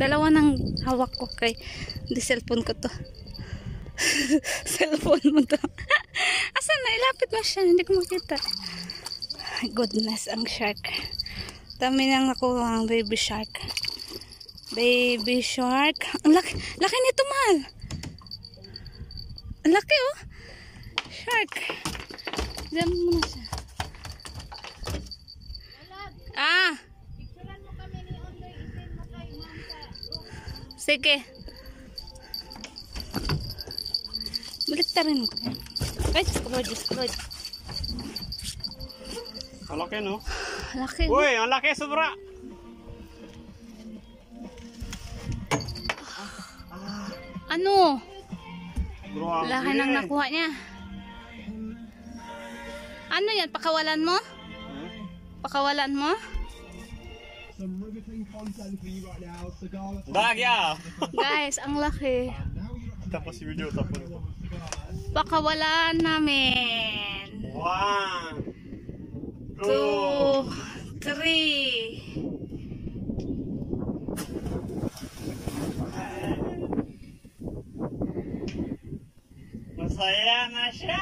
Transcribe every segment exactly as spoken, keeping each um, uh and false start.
Dalawa ng hawak ko kay di cellphone ko to. Cellphone mo to. Asan na? Ilapit mo siya. Hindi ko makita. Goodness, ang shark. Dami nang nakuha ang baby shark. Baby shark. Ang laki, laki nito, mahal. Ang laki, oh. Shark. Diyan mo na siya. Ah. Sige. Balik ta rin ko. Ay, Diyos ko, Diyos ko. Ang laki, no? Laki. Uy, ang laki, sobra. Ano? Grabe. Laki nang nakuha niya. Ano yan? Pakawalan mo? Huh? Pakawalan mo? Bagya! Guys, ang laki. Tapos yung video, tapos. Pakawalan namin. One, Two, three. Masaya na siya.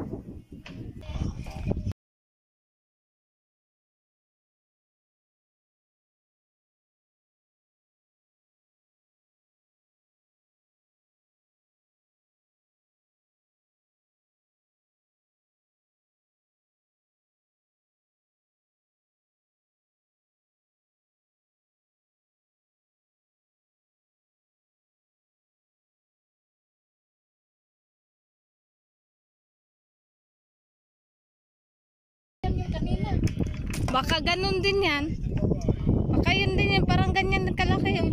Baka ganun din yan. Baka yun din yan. Parang ganyan kalaki yun.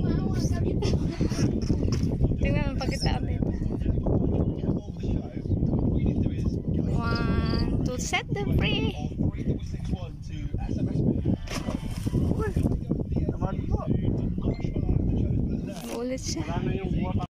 Tingnan mo pagkita natin. One, to set them free. Ulit siya. Wala na yung buwan.